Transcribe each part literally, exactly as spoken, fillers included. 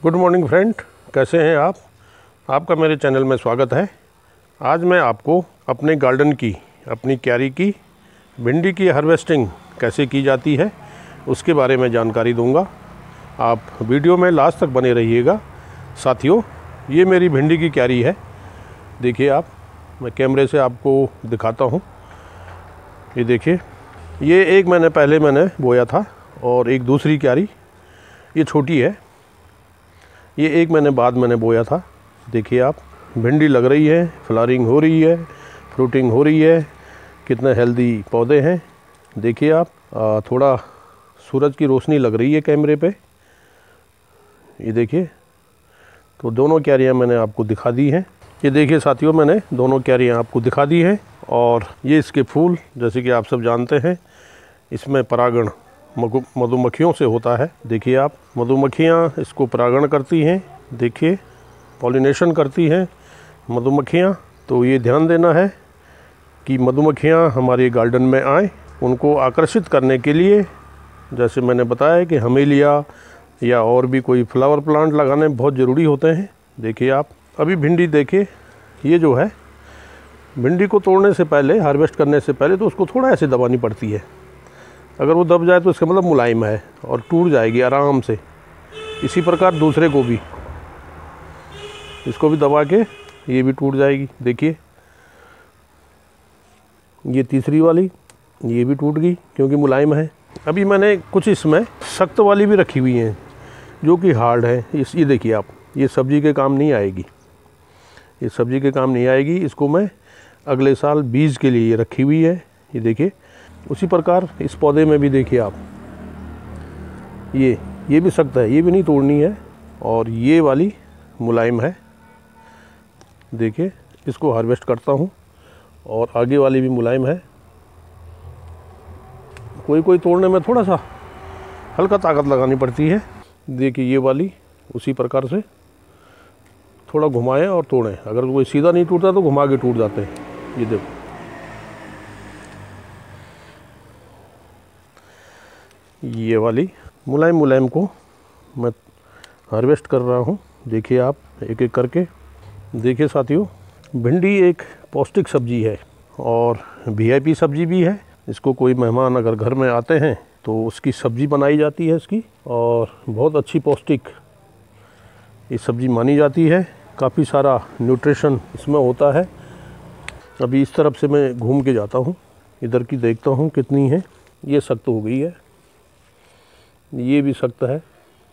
Good morning friend, कैसे हैं आप? आपका मेरे चैनल में स्वागत है। आज मैं आपको अपने गार्डन की, अपनी क्यारी की भिंडी की हार्वेस्टिंग कैसे की जाती है उसके बारे में जानकारी दूंगा। आप वीडियो में लास्ट तक बने रहिएगा। साथियों, ये मेरी भिंडी की क्यारी है। देखिए आप, मैं कैमरे से आपको दिखाता हूँ। ये देखिए, ये एक महीने पहले मैंने बोया था और एक दूसरी क्यारी ये छोटी है, ये एक महीने बाद मैंने बोया था। देखिए आप, भिंडी लग रही है, फ्लावरिंग हो रही है, फ्रूटिंग हो रही है, कितने हेल्दी पौधे हैं। देखिए आप, आ, थोड़ा सूरज की रोशनी लग रही है कैमरे पे। ये देखिए, तो दोनों क्यारियाँ मैंने आपको दिखा दी हैं। ये देखिए साथियों, मैंने दोनों क्यारियाँ आपको दिखा दी हैं। और ये इसके फूल, जैसे कि आप सब जानते हैं, इसमें परागण मधुमक्खियों से होता है। देखिए आप, मधुमक्खियाँ इसको परागण करती हैं। देखिए, पॉलिनेशन करती हैं मधुमक्खियाँ। तो ये ध्यान देना है कि मधुमक्खियाँ हमारे गार्डन में आएँ। उनको आकर्षित करने के लिए, जैसे मैंने बताया कि हमेलिया या और भी कोई फ्लावर प्लांट लगाने बहुत ज़रूरी होते हैं। देखिए आप, अभी भिंडी देखिए, ये जो है भिंडी को तोड़ने से पहले, हार्वेस्ट करने से पहले तो उसको थोड़ा ऐसे दबानी पड़ती है। अगर वो दब जाए तो इसका मतलब मुलायम है और टूट जाएगी आराम से। इसी प्रकार दूसरे को भी, इसको भी दबा के ये भी टूट जाएगी। देखिए, ये तीसरी वाली, ये भी टूट गई क्योंकि मुलायम है। अभी मैंने कुछ इसमें सख्त वाली भी रखी हुई हैं जो कि हार्ड है। इस ये देखिए आप, ये सब्ज़ी के काम नहीं आएगी, ये सब्ज़ी के काम नहीं आएगी। इसको मैं अगले साल बीज के लिए रखी हुई है। ये देखिए, उसी प्रकार इस पौधे में भी देखिए आप, ये ये भी सख्त है, ये भी नहीं तोड़नी है। और ये वाली मुलायम है। देखिए, इसको हार्वेस्ट करता हूँ। और आगे वाली भी मुलायम है। कोई कोई तोड़ने में थोड़ा सा हल्का ताकत लगानी पड़ती है। देखिए, ये वाली उसी प्रकार से थोड़ा घुमाएं और तोड़ें। अगर कोई सीधा नहीं टूटता तो घुमा के टूट जाते हैं। ये देखो, ये वाली मुलायम मुलायम को मैं हार्वेस्ट कर रहा हूँ। देखिए आप, एक एक करके। देखिए साथियों, भिंडी एक पौष्टिक सब्जी है और वीआईपी सब्जी भी है। इसको कोई मेहमान अगर घर में आते हैं तो उसकी सब्जी बनाई जाती है इसकी, और बहुत अच्छी पौष्टिक ये सब्जी मानी जाती है। काफ़ी सारा न्यूट्रिशन इसमें होता है। अभी इस तरफ से मैं घूम के जाता हूँ, इधर की देखता हूँ कितनी है। ये सख्त हो गई है, ये भी सख्त है,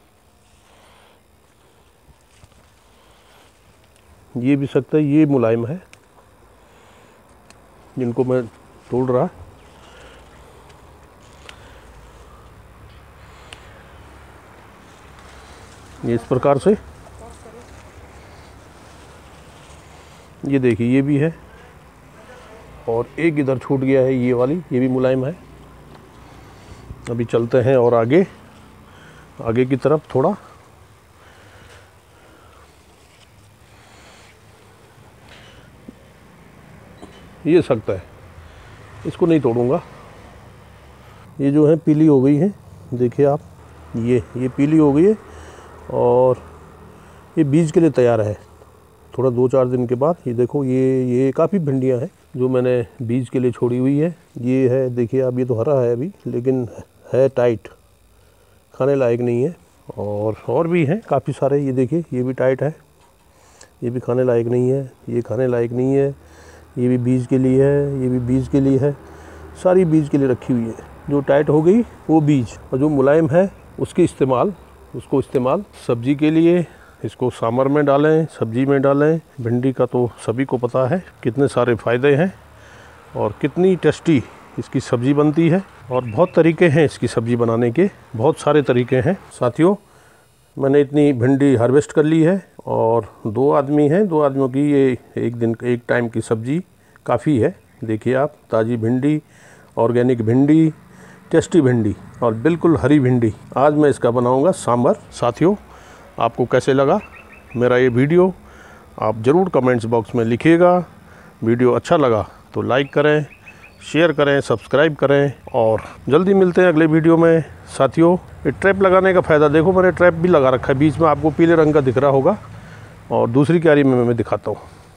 ये भी सख्त है, ये मुलायम है जिनको मैं तोड़ रहा। ये इस प्रकार से, ये देखिए, ये भी है। और एक इधर छूट गया है, ये वाली, ये भी मुलायम है। अभी चलते हैं और आगे आगे की तरफ थोड़ा। ये सख्त है, इसको नहीं तोड़ूंगा। ये जो है पीली हो गई है। देखिए आप, ये ये पीली हो गई है और ये बीज के लिए तैयार है। थोड़ा दो चार दिन के बाद ये देखो, ये ये काफ़ी भिंडियाँ हैं जो मैंने बीज के लिए छोड़ी हुई है। ये है, देखिए आप, ये तो हरा है अभी, लेकिन है टाइट, खाने लायक नहीं है। और और भी हैं काफ़ी सारे। ये देखिए, ये भी टाइट है, ये भी खाने लायक नहीं है, ये खाने लायक नहीं है, ये भी बीज के लिए है, ये भी बीज के लिए है। सारी बीज के लिए रखी हुई है। जो टाइट हो गई वो बीज, और जो मुलायम है उसकी इस्तेमाल उसको इस्तेमाल सब्जी के लिए। इसको सांभर में डालें, सब्जी में डालें। भिंडी का तो सभी को पता है कितने सारे फ़ायदे हैं और कितनी टेस्टी इसकी सब्ज़ी बनती है। और बहुत तरीके हैं इसकी सब्ज़ी बनाने के, बहुत सारे तरीके हैं। साथियों, मैंने इतनी भिंडी हार्वेस्ट कर ली है और दो आदमी हैं, दो आदमियों की ये एक दिन एक टाइम की सब्ज़ी काफ़ी है। देखिए आप, ताज़ी भिंडी, ऑर्गेनिक भिंडी, टेस्टी भिंडी और बिल्कुल हरी भिंडी। आज मैं इसका बनाऊंगा सांभर। साथियों, आपको कैसे लगा मेरा ये वीडियो, आप ज़रूर कमेंट्स बॉक्स में लिखिएगा। वीडियो अच्छा लगा तो लाइक करें, शेयर करें, सब्सक्राइब करें और जल्दी मिलते हैं अगले वीडियो में। साथियों, ये ट्रैप लगाने का फ़ायदा देखो, मैंने ट्रैप भी लगा रखा है, बीच में आपको पीले रंग का दिख रहा होगा। और दूसरी क्यारी में मैं दिखाता हूँ,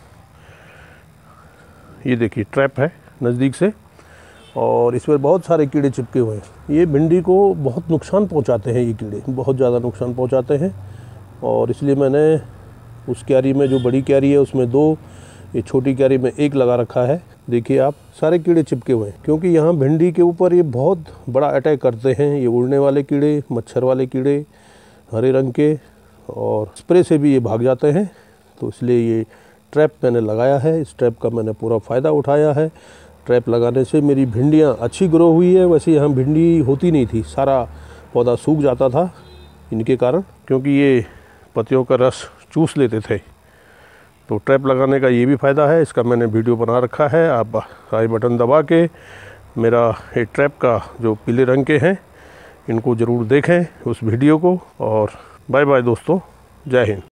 ये देखिए ट्रैप है नज़दीक से और इस पर बहुत सारे कीड़े चिपके हुए हैं। ये भिंडी को बहुत नुकसान पहुंचाते हैं, ये कीड़े बहुत ज़्यादा नुकसान पहुंचाते हैं। और इसलिए मैंने उस क्यारी में, जो बड़ी क्यारी है उसमें दो, ये छोटी क्यारी में एक लगा रखा है। देखिए आप, सारे कीड़े चिपके हुए हैं, क्योंकि यहाँ भिंडी के ऊपर ये बहुत बड़ा अटैक करते हैं। ये उड़ने वाले कीड़े, मच्छर वाले कीड़े हरे रंग के, और स्प्रे से भी ये भाग जाते हैं। तो इसलिए ये ट्रैप मैंने लगाया है। इस ट्रैप का मैंने पूरा फ़ायदा उठाया है। ट्रैप लगाने से मेरी भिंडियाँ अच्छी ग्रो हुई है। वैसे यहाँ भिंडी होती नहीं थी, सारा पौधा सूख जाता था इनके कारण, क्योंकि ये पत्तियों का रस चूस लेते थे। तो ट्रैप लगाने का ये भी फ़ायदा है, इसका मैंने वीडियो बना रखा है। आप आई बटन दबा के मेरा ये ट्रैप का जो पीले रंग के हैं इनको ज़रूर देखें उस वीडियो को। और बाय बाय दोस्तों, जय हिंद।